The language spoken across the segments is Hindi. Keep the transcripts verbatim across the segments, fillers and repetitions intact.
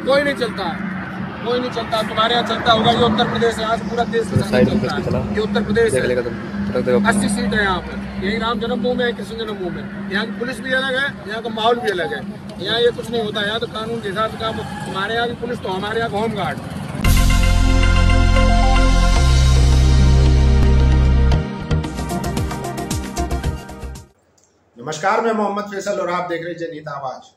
कोई नहीं चलता है, कोई नहीं चलता। तुम्हारे यहाँ चलता होगा, ये उत्तर प्रदेश है, आज पूरा देश में चलता है। ये उत्तर प्रदेश है, अस्सी सीट है यहाँ पर। यही राम जन्मभूमि है, कृष्ण जन्मभूमि है। यहाँ की पुलिस भी अलग है, यहाँ का माहौल भी अलग है। यहाँ ये कुछ नहीं होता, यहाँ तो कानून के हिसाब से काम। तुम्हारे यहाँ की पुलिस तो हमारे यहाँ होम गार्ड। नमस्कार, मैं मोहम्मद फैसल और आप देख रहे हैं जनहित आवाज।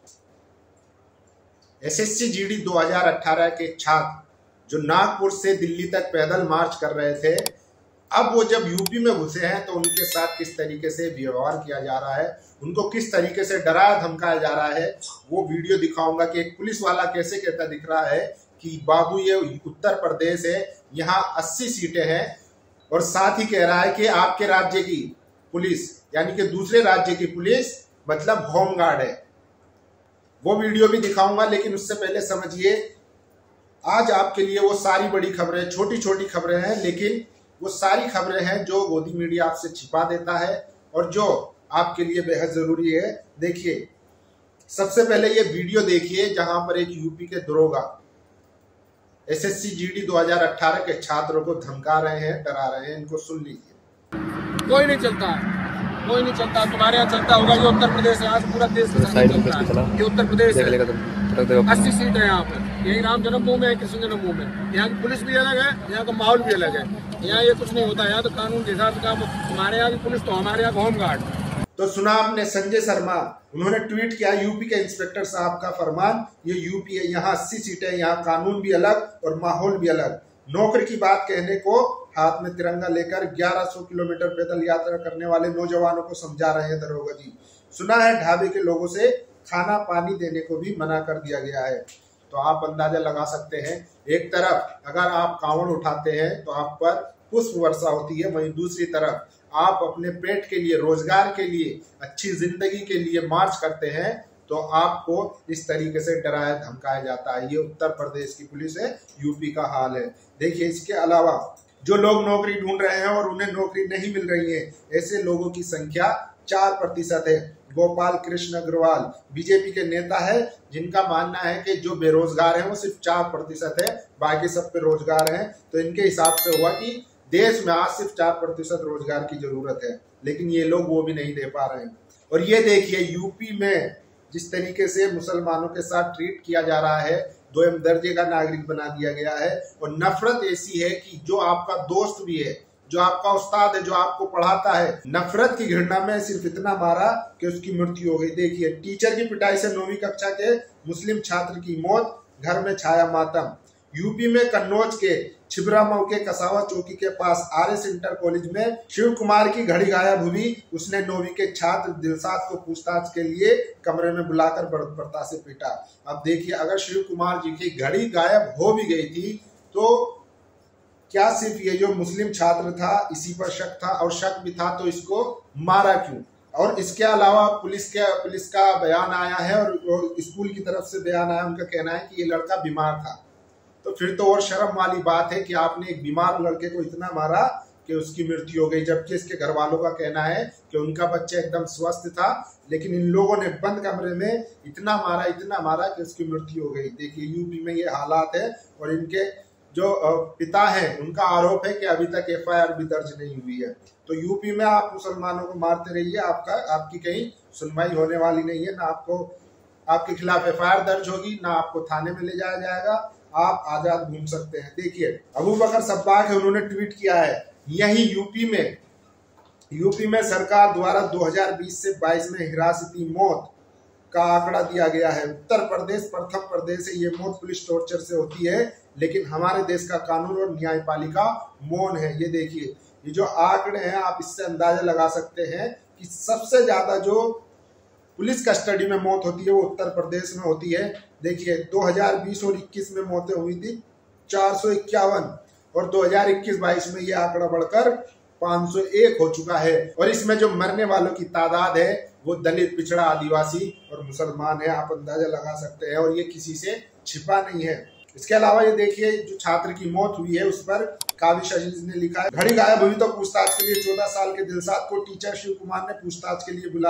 एसएससी जीडी दो हज़ार अठारह के छात्र जो नागपुर से दिल्ली तक पैदल मार्च कर रहे थे, अब वो जब यूपी में घुसे हैं तो उनके साथ किस तरीके से व्यवहार किया जा रहा है, उनको किस तरीके से डराया धमकाया जा रहा है, वो वीडियो दिखाऊंगा कि एक पुलिस वाला कैसे कहता दिख रहा है कि बाबू ये उत्तर प्रदेश है, यहाँ अस्सी सीटें हैं, और साथ ही कह रहा है कि आपके राज्य की पुलिस यानी कि दूसरे राज्य की पुलिस मतलब होम गार्ड है। वो वीडियो भी दिखाऊंगा, लेकिन उससे पहले समझिए आज आपके लिए वो सारी बड़ी खबरें, छोटी छोटी खबरें हैं, लेकिन वो सारी खबरें हैं जो गोदी मीडिया आपसे छिपा देता है और जो आपके लिए बेहद जरूरी है। देखिए, सबसे पहले ये वीडियो देखिए जहां पर एक यूपी के दरोगा एसएससी जीडी दो हज़ार अठारह के छात्रों को धमका रहे हैं, डरा रहे हैं। इनको सुन लीजिए। कोई नहीं चलता है, कोई नहीं चलता। तुम्हारे यहाँ चलता होगा, ये उत्तर प्रदेश है, आज पूरा देश में चलता है। ये उत्तर प्रदेश है, अस्सी सीट है यहाँ पर। यही राम जन्मभूमि है, कृष्ण जन्मभूमि है। यहाँ की पुलिस भी अलग है, यहाँ का माहौल भी अलग है। यहाँ ये कुछ नहीं होता, यहाँ तो कानून के हिसाब से काम। तुम्हारे यहाँ की पुलिस तो हमारे यहाँ होम गार्ड। तो सुना आपने संजय शर्मा, उन्होंने ट्वीट किया यूपी के इंस्पेक्टर साहब का फरमान, ये यूपी है, यहाँ अस्सी सीटें, यहाँ कानून भी अलग और माहौल भी अलग। नौकरी की बात कहने को हाथ में तिरंगा लेकर ग्यारह सौ किलोमीटर पैदल यात्रा करने वाले नौजवानों को समझा रहे हैं दरोगा जी। सुना है ढाबे के लोगों से खाना पानी देने को भी मना कर दिया गया है। तो आप अंदाजा लगा सकते हैं, एक तरफ अगर आप कांवड़ उठाते हैं तो आप पर पुष्प वर्षा होती है, वहीं दूसरी तरफ आप अपने पेट के लिए, रोजगार के लिए, अच्छी जिंदगी के लिए मार्च करते हैं तो आपको इस तरीके से डराया धमकाया जाता है। ये उत्तर प्रदेश की पुलिस है, यूपी का हाल है। देखिए, इसके अलावा जो लोग नौकरी ढूंढ रहे हैं और उन्हें नौकरी नहीं मिल रही है, ऐसे लोगों की संख्या चार प्रतिशत है। गोपाल कृष्ण अग्रवाल बीजेपी के नेता है, जिनका मानना है कि जो बेरोजगार हैं वो सिर्फ चार प्रतिशत है, बाकी सब पे रोजगार है। तो इनके हिसाब से हुआ कि देश में आज सिर्फ चार प्रतिशत रोजगार की जरूरत है, लेकिन ये लोग वो भी नहीं दे पा रहे हैं। और ये देखिए, यूपी में जिस तरीके से मुसलमानों के साथ ट्रीट किया जा रहा है, दोयम दर्जे का नागरिक बना दिया गया है। और नफरत ऐसी है कि जो आपका दोस्त भी है, जो आपका उस्ताद है, जो आपको पढ़ाता है, नफरत की घृणा में सिर्फ इतना मारा कि उसकी मृत्यु हो गई। देखिए, टीचर की पिटाई से नौवीं कक्षा के मुस्लिम छात्र की मौत, घर में छाया मातम। यूपी में कन्नौज के छिबरामऊ के कसावा चौकी के पास आरएस इंटर कॉलेज में शिव कुमार की घड़ी गायब हुई। उसने नौवीं के छात्र दिलसाद को पूछताछ के लिए कमरे में बुलाकर बर्बरता से पीटा। अब देखिए, अगर शिव कुमार जी की घड़ी गायब हो भी गई थी तो क्या सिर्फ ये जो मुस्लिम छात्र था इसी पर शक था, और शक भी था तो इसको मारा क्यों? और इसके अलावा पुलिस के पुलिस का बयान आया है और स्कूल की तरफ से बयान आया, उनका कहना है कि ये लड़का बीमार था। तो फिर तो और शर्म वाली बात है कि आपने एक बीमार लड़के को इतना मारा कि उसकी मृत्यु हो गई, जबकि इसके घर वालों का कहना है कि उनका बच्चा एकदम स्वस्थ था, लेकिन इन लोगों ने बंद कमरे में इतना मारा इतना मारा कि उसकी मृत्यु हो गई। देखिए, यूपी में ये हालात है। और इनके जो पिता हैं, उनका आरोप है कि अभी तक एफ आई आर भी दर्ज नहीं हुई है। तो यूपी में आप मुसलमानों को मारते रहिए, आपका आपकी कहीं सुनवाई होने वाली नहीं है। ना आपको आपके खिलाफ एफ आई आर दर्ज होगी, ना आपको थाने में ले जाया जाएगा, आप आजाद घूम सकते हैं। देखिए, अबू बकर सब्बाग है, उन्होंने ट्वीट किया है, यही यूपी में यूपी में सरकार द्वारा दो हज़ार बीस से बाईस में हिरासती मौत का आंकड़ा दिया गया है। उत्तर प्रदेश प्रथम प्रदेश है, ये मौत पुलिस टॉर्चर से होती है, लेकिन हमारे देश का कानून और न्यायपालिका मौन है। ये देखिए, ये जो आंकड़े हैं, आप इससे अंदाजा लगा सकते हैं कि सबसे ज्यादा जो पुलिस कस्टडी में मौत होती है वो उत्तर प्रदेश में होती है। देखिए, दो हज़ार बीस और इक्कीस में मौतें हुई थी चार सौ इक्यावन, और दो हज़ार इक्कीस बाईस में ये आंकड़ा बढ़कर पाँच सौ एक हो चुका है। और इसमें जो मरने वालों की तादाद है वो दलित, पिछड़ा, आदिवासी और मुसलमान है। आप अंदाजा लगा सकते हैं, और ये किसी से छिपा नहीं है। इसके अलावा ये देखिए, जो छात्र की मौत हुई है उस पर काविश अजीज ने लिखा है, घड़ी गायब हुई तो पूछताछ के लिए चौदह साल के दिलसाद को टीचर शिव कुमार ने पूछताछ के लिए बुलाया।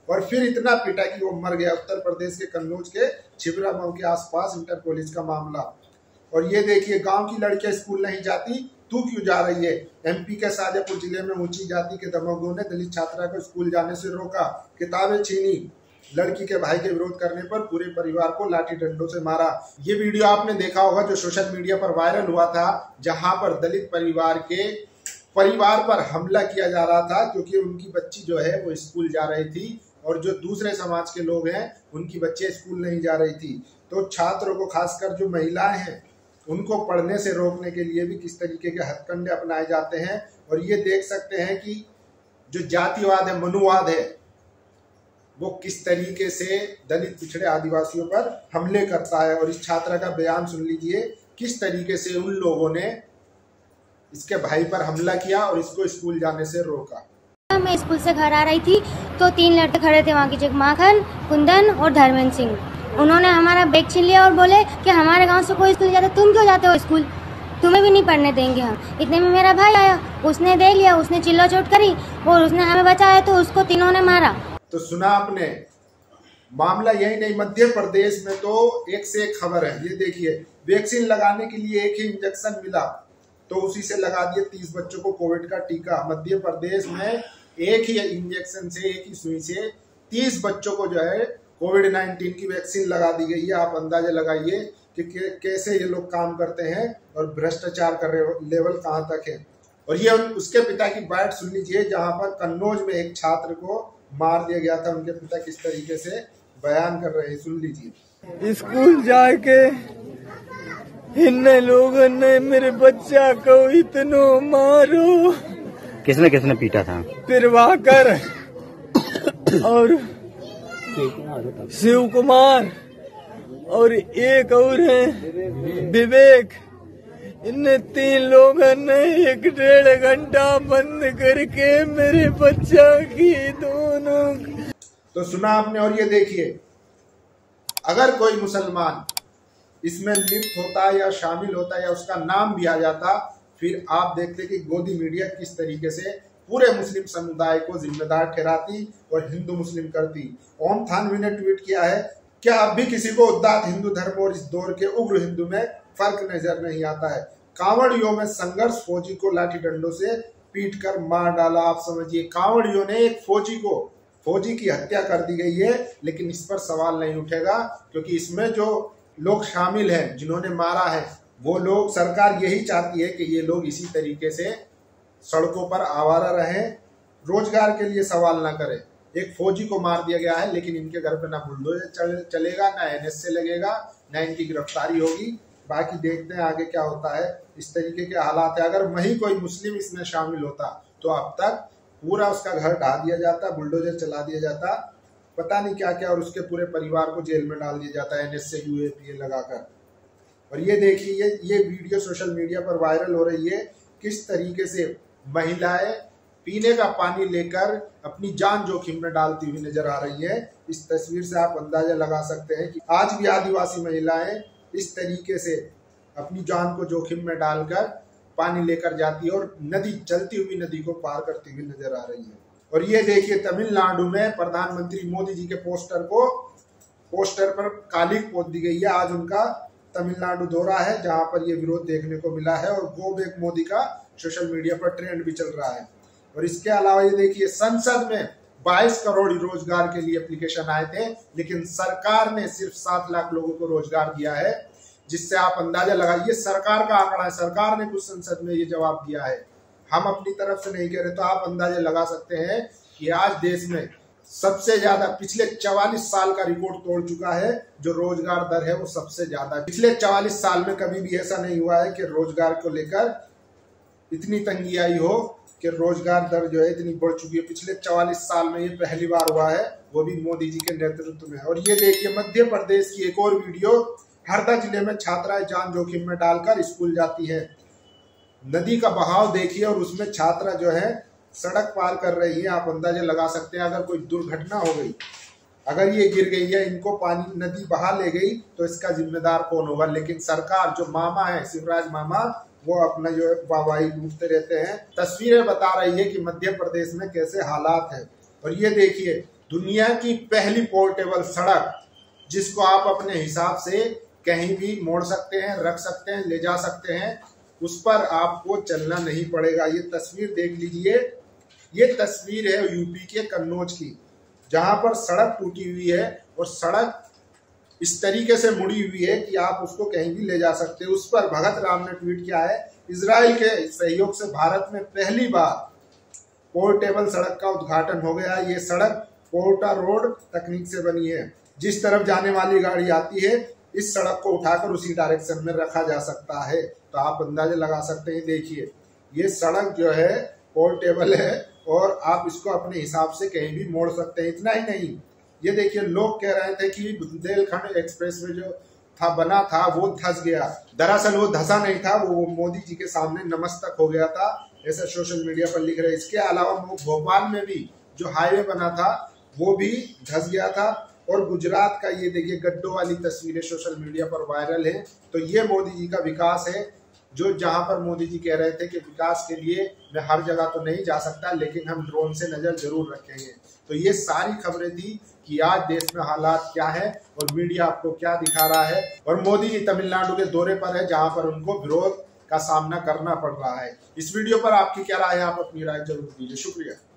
और फिर इतना पीटा कि वो मर गया। उत्तर प्रदेश के कन्नौज के छिबरा गांव के आसपास इंटर कॉलेज का मामला। और ये देखिए, गांव की लड़कियां स्कूल नहीं जाती, तू क्यों जा रही है। एमपी के शाजापुर जिले में ऊंची जाति के दबंगों ने दलित छात्रा को स्कूल जाने से रोका, किताबें छीनी, लड़की के भाई के विरोध करने पर पूरे परिवार को लाठी डंडों से मारा। ये वीडियो आपने देखा होगा जो सोशल मीडिया पर वायरल हुआ था, जहां पर दलित परिवार के परिवार पर हमला किया जा रहा था क्योंकि उनकी बच्ची जो है वो स्कूल जा रही थी और जो दूसरे समाज के लोग हैं उनकी बच्चे स्कूल नहीं जा रही थी। तो छात्रों को, खासकर जो महिलाएं हैं, उनको पढ़ने से रोकने के लिए भी किस तरीके के हथकंडे अपनाए जाते हैं। और ये देख सकते हैं कि जो जातिवाद है, मनुवाद है, वो किस तरीके से दलित पिछड़े आदिवासियों पर हमले करता है। और इस छात्रा का बयान सुन लीजिए, किस तरीके से उन लोगों ने इसके भाई पर हमला किया और इसको स्कूल जाने से रोका। मैं स्कूल से घर आ रही थी तो तीन लड़के खड़े थे वहाँ की, माखन, कुंदन और धर्मेंद्र सिंह। उन्होंने हमारा बैग छीन लिया और बोले कि हमारे गांव से कोई स्कूल जाता, तुम क्यों जाते हो स्कूल, तुम्हें भी नहीं पढ़ने देंगे हम। इतने में मेरा भाई आया, उसने देख लिया, उसने चिल्ला चोट करी और उसने हमें बचाया तो उसको तीनों ने मारा। तो सुना आपने, मामला यही नहीं, मध्य प्रदेश में तो एक से एक खबर है। ये देखिए, वैक्सीन लगाने के लिए एक ही इंजेक्शन मिला तो उसी से लगा दिए तीस बच्चों को कोविड का टीका। मध्य प्रदेश में एक ही इंजेक्शन से, एक ही सुई से तीस बच्चों को जो है कोविड नाइन्टीन की वैक्सीन लगा दी गई है। आप अंदाजा लगाइए कि कैसे ये लोग काम करते हैं और भ्रष्टाचार कर रहे लेवल कहां तक है। और ये उसके पिता की बात सुन लीजिए, जहां पर कन्नौज में एक छात्र को मार दिया गया था। उनके पिता किस तरीके से बयान कर रहे हैं, सुन लीजिए। स्कूल जाके इन लोगों ने मेरे बच्चा को इतना मारो। किसने किसने पीटा था? प्रभाकर और शिव कुमार और एक और है विवेक। इन तीन लोगों ने एक डेढ़ घंटा बंद करके मेरे बच्चा की दोनों। तो सुना आपने। और ये देखिए, अगर कोई मुसलमान इसमें लिप्त होता या शामिल होता या उसका नाम भी आ जाता, फिर आप देखते कि गोदी मीडिया किस तरीके से पूरे मुस्लिम समुदाय को जिम्मेदार ठहराती और हिंदू मुस्लिम करती। ओम थानवी ने ट्वीट किया है, क्या अब भी किसी को उदात्त हिंदू धर्म और इस दौर के उग्र हिंदू में फर्क नजर नहीं आता है। कांवड़ियों में संघर्ष, फौजी को लाठी डंडों से पीट कर मार डाला। आप समझिए, कांवड़ियों ने एक फौजी को, फौजी की हत्या कर दी गई है, लेकिन इस पर सवाल नहीं उठेगा क्योंकि इसमें जो लोग शामिल हैं, जिन्होंने मारा है, वो लोग, सरकार यही चाहती है कि ये लोग इसी तरीके से सड़कों पर आवारा रहें, रोजगार के लिए सवाल ना करें। एक फौजी को मार दिया गया है, लेकिन इनके घर पे ना बुलडोजर चलेगा, ना एनएसए लगेगा, ना इनकी गिरफ्तारी होगी। बाकी देखते हैं आगे क्या होता है। इस तरीके के हालात है। अगर वही कोई मुस्लिम इसमें शामिल होता तो अब तक पूरा उसका घर ढा दिया जाता, बुलडोजर चला दिया जाता, पता नहीं क्या क्या, और उसके पूरे परिवार को जेल में डाल दिया जाता है एनएसए यूएपीए लगाकर। और ये देखिए, ये ये वीडियो सोशल मीडिया पर वायरल हो रही है, किस तरीके से महिलाएं पीने का पानी लेकर अपनी जान जोखिम में डालती हुई नजर आ रही है। इस तस्वीर से आप अंदाजा लगा सकते हैं कि आज भी आदिवासी महिलाएं इस तरीके से अपनी जान को जोखिम में डालकर पानी लेकर जाती है और नदी, चलती हुई नदी को पार करती हुई नजर आ रही है। और ये देखिए, तमिलनाडु में प्रधानमंत्री मोदी जी के पोस्टर को पोस्टर पर कालिक पोत दी गई है। आज उनका तमिलनाडु दौरा है, जहां पर ये विरोध देखने को मिला है और गो बैक मोदी का सोशल मीडिया पर ट्रेंड भी चल रहा है। और इसके अलावा ये देखिए, संसद में बाईस करोड़ रोजगार के लिए एप्लीकेशन आए थे, लेकिन सरकार ने सिर्फ सात लाख लोगों को रोजगार दिया है, जिससे आप अंदाजा लगाइए, सरकार का आंकड़ा है, सरकार ने कुछ संसद में ये जवाब दिया है, हम अपनी तरफ से नहीं कह रहे। तो आप अंदाजा लगा सकते हैं कि आज देश में सबसे ज्यादा, पिछले चवालीस साल का रिकॉर्ड तोड़ चुका है, जो रोजगार दर है वो सबसे ज्यादा। पिछले चवालीस साल में कभी भी ऐसा नहीं हुआ है कि रोजगार को लेकर इतनी तंगी आई हो कि रोजगार दर जो है इतनी बढ़ चुकी है। पिछले चवालीस साल में ये पहली बार हुआ है, वो भी मोदी जी के नेतृत्व में। और ये देखिए, मध्य प्रदेश की एक और वीडियो, हरदा जिले में छात्राएं जान जोखिम में डालकर स्कूल जाती है। नदी का बहाव देखिए और उसमें छात्रा जो है सड़क पार कर रही है। आप अंदाजा लगा सकते हैं, अगर कोई दुर्घटना हो गई, अगर ये गिर गई है, इनको पानी नदी बहा ले गई, तो इसका जिम्मेदार कौन होगा। लेकिन सरकार, जो मामा है शिवराज मामा, वो अपना जो है वाहवाही लूटते रहते हैं। तस्वीरें बता रही है कि मध्य प्रदेश में कैसे हालात है। और ये देखिए, दुनिया की पहली पोर्टेबल सड़क, जिसको आप अपने हिसाब से कहीं भी मोड़ सकते हैं, रख सकते हैं, ले जा सकते हैं, उस पर आपको चलना नहीं पड़ेगा। ये तस्वीर देख लीजिए, ये तस्वीर है यूपी के कन्नौज की, जहां पर सड़क टूटी हुई है और सड़क इस तरीके से मुड़ी हुई है कि आप उसको कहीं भी ले जा सकते हैं। उस पर भगत राम ने ट्वीट किया है, इजराइल के सहयोग से भारत में पहली बार पोर्टेबल सड़क का उद्घाटन हो गया। ये सड़क पोर्टा रोड तकनीक से बनी है। जिस तरफ जाने वाली गाड़ी आती है, इस सड़क को उठाकर उसी डायरेक्शन में रखा जा सकता है। तो आप अंदाजा लगा सकते हैं। देखिए, ये सड़क जो है पोर्टेबल है और आप इसको अपने हिसाब से कहीं भी मोड़ सकते हैं। इतना ही नहीं, ये देखिए, लोग कह रहे थे कि बुंदेलखंड एक्सप्रेस में जो था बना था वो धस गया। दरअसल वो धसा नहीं था, वो मोदी जी के सामने नमस्तक हो गया था, ऐसा सोशल मीडिया पर लिख रहे हैं। इसके अलावा भोपाल में भी जो हाईवे बना था वो भी धस गया था। और गुजरात का ये देखिए गड्ढों वाली तस्वीरें सोशल मीडिया पर वायरल है। तो ये मोदी जी का विकास है, जो जहां पर मोदी जी कह रहे थे कि विकास के लिए मैं हर जगह तो नहीं जा सकता, लेकिन हम ड्रोन से नजर जरूर रखेंगे। तो ये सारी खबरें थी कि आज देश में हालात क्या है और मीडिया आपको क्या दिखा रहा है। और मोदी जी तमिलनाडु के दौरे पर है, जहां पर उनको विरोध का सामना करना पड़ रहा है। इस वीडियो पर आपकी क्या राय है, आप अपनी राय जरूर दीजिए। शुक्रिया।